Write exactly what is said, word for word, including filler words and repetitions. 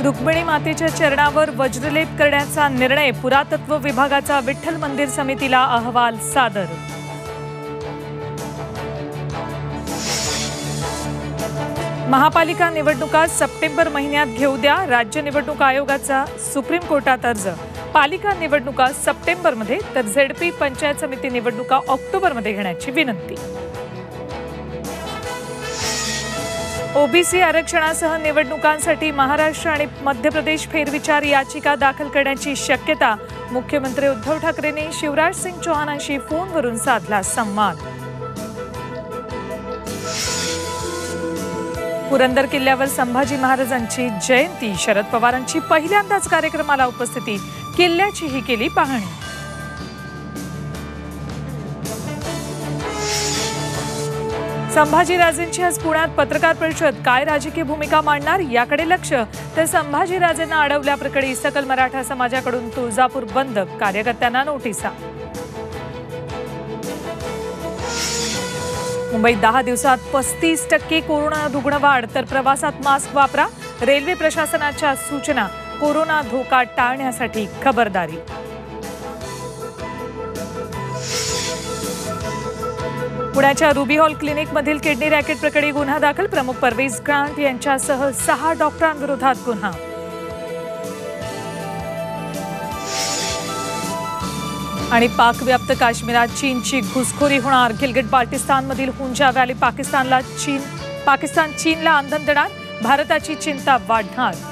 रुक्मिणी मातेच्या चरणावर वज्रलेप करण्याचा निर्णय, पुरातत्व विभागाचा विठ्ठल मंदिर समितीला अहवाल सादर. महापालिका निवडणुका सप्टेंबर महिन्यात घेऊ द्या, राज्य निवडणूक आयोगाचा सुप्रीम कोर्टात अर्ज. पालिका निवडणुका सप्टेंबरमध्ये तर झेडपी पंचायत समिती निवडणुका ऑक्टोबरमध्ये घेण्याची विनंती. ओबीसी आरक्षणासह निवडणुकांसाठी महाराष्ट्र आणि मध्य प्रदेश फेरविचार याचिका दाखल करण्याची शक्यता. मुख्यमंत्री उद्धव ठाकरेंनी शिवराज सिंग चौहानांशी फोनवरून साधला संवाद. पुरंदर किल्ल्यावर संभाजी महाराजांची जयंती, शरद पवारांची पहिल्यांदाच कार्यक्रमाला उपस्थिती, किल्ल्याचीही केली पाहणी. संभाजीराजेंची आज पुण्यात पत्रकार परिषद, काय राजकीय भूमिका मांडणार याकडे लक्ष. तर संभाजीराजेंना अडवल्याप्रकरणी सकल मराठा समाजाकडून तुळजापूर बंद, कार्यकर्त्यांना नोटिसा. मुंबईत दहा दिवसात पस्तीस टक्के कोरोना रुग्ण वाढ, तर प्रवासात मास्क वापरा, रेल्वे प्रशासनाच्या सूचना. कोरोना धोका टाळण्यासाठी खबरदारी. पुण्याच्या रुबी हॉल क्लिनिकमधील किडनी रॅकेट प्रकरणी गुन्हा दाखल, प्रमुख परवेज ग्रांट यांच्यासह सहा डॉक्टरांविरोधात गुन्हा. आणि पाकव्याप्त काश्मीरात चीनची घुसखोरी होणार, गिलगिट बाल्टिस्तानमधील हुंजा व्हॅली पाकिस्तानला चीन पाकिस्तान चीनला आंदण देणार, भारताची चिंता वाढणार.